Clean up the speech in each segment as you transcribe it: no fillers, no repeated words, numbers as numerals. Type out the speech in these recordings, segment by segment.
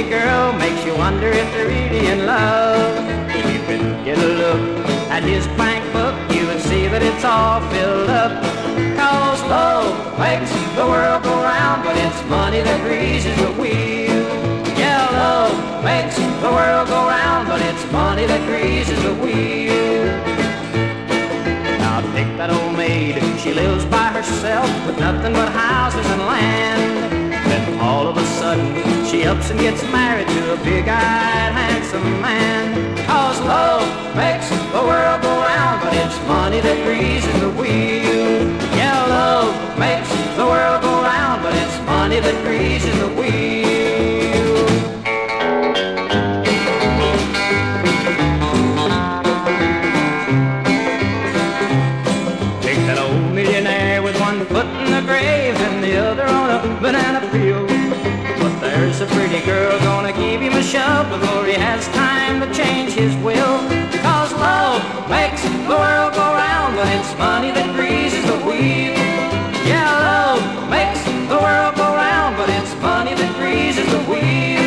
pretty girl makes you wonder if they're really in love. If you could get a look at his bank book, you would see that it's all filled up. 'Cause love makes the world go round, but it's money that greases the wheel. Yeah, love makes the world go round, but it's money that greases the wheel. Now take that old maid, she lives by herself with nothing but houses and land. Then all of a sudden she ups and gets married to a big-eyed, handsome man. 'Cause love makes the world go round, but it's money that greases the wheel. Yeah, love makes the world go round, but it's money that greases the wheel. Take that old millionaire with one foot in the grave and the other on a banana peel. But there's a pretty girl gonna give him a shove before he has time to change his will. 'Cause love makes the world go round, but it's money that greases the wheel. Yeah, love makes the world go round, but it's money that greases the wheel.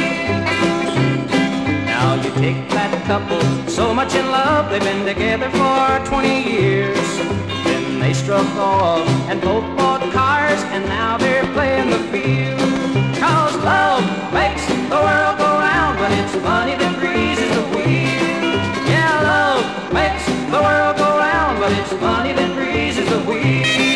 Now you take that couple so much in love, they've been together for 20 years. Then they struck oil and both bought cars, and now they're playing the field. 'Cause love makes the world go round, but it's money that greases the wheel. Yeah, love makes the world go round, but it's money that greases the wheel.